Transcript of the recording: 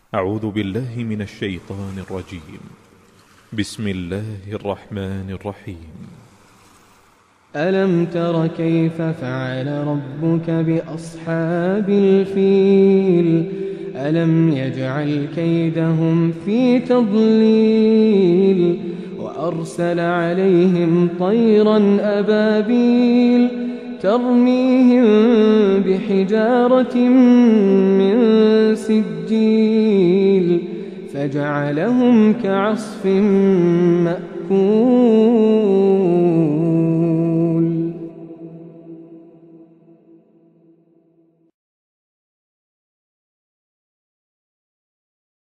أعوذ بالله من الشيطان الرجيم. بسم الله الرحمن الرحيم. ألم تر كيف فعل ربك بأصحاب الفيل ألم يجعل كيدهم في تضليل وأرسل عليهم طيرا أبابيل ترميهم بحجارة من سجيل فجعلهم كعصف مأكول.